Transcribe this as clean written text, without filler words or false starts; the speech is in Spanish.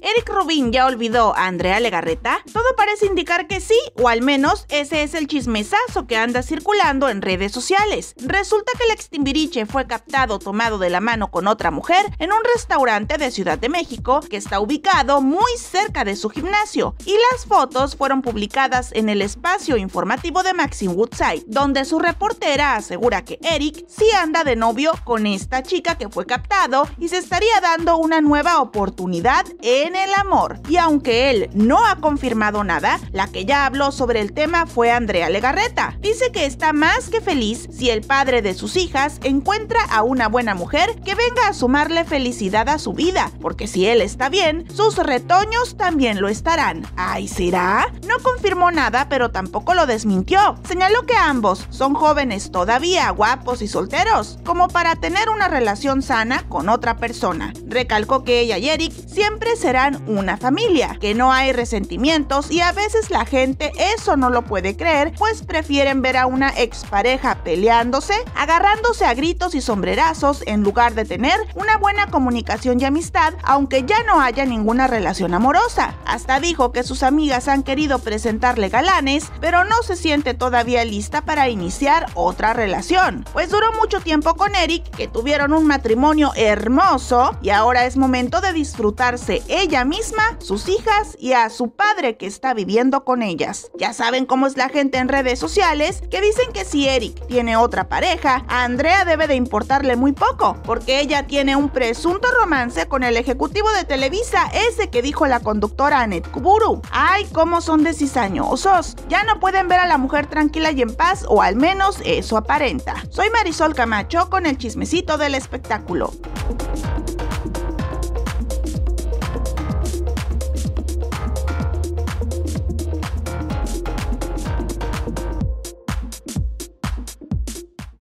¿Eric Rubin ya olvidó a Andrea Legarreta? Todo parece indicar que sí, o al menos ese es el chismesazo que anda circulando en redes sociales. Resulta que el ex Timbiriche fue captado tomado de la mano con otra mujer en un restaurante de Ciudad de México que está ubicado muy cerca de su gimnasio, y las fotos fueron publicadas en el espacio informativo de Maxine Woodside, donde su reportera asegura que Eric sí anda de novio con esta chica que fue captado y se estaría dando una nueva oportunidad en el amor. Y aunque él no ha confirmado nada, la que ya habló sobre el tema fue Andrea Legarreta. Dice que está más que feliz si el padre de sus hijas encuentra a una buena mujer que venga a sumarle felicidad a su vida, porque si él está bien, sus retoños también lo estarán. ¿Ay, será? No confirmó nada, pero tampoco lo desmintió. Señaló que ambos son jóvenes todavía, guapos y solteros, como para tener una relación sana con otra persona. Recalcó que ella y Eric siempre serán una familia, que no hay resentimientos, y a veces la gente eso no lo puede creer, pues prefieren ver a una expareja peleándose, agarrándose a gritos y sombrerazos en lugar de tener una buena comunicación y amistad, aunque ya no haya ninguna relación amorosa. Hasta dijo que sus amigas han querido presentarle galanes, pero no se siente todavía lista para iniciar otra relación, pues duró mucho tiempo con Eric, que tuvieron un matrimonio hermoso, y ahora es momento de disfrutarse ella misma, sus hijas y a su padre que está viviendo con ellas. Ya saben cómo es la gente en redes sociales, que dicen que si Eric tiene otra pareja, a Andrea debe de importarle muy poco, porque ella tiene un presunto romance con el ejecutivo de Televisa, ese que dijo la conductora Annette Kuburu. Ay, cómo son de cizañosos. Ya no pueden ver a la mujer tranquila y en paz, o al menos eso aparenta. Soy Marisol Camacho con el chismecito del espectáculo.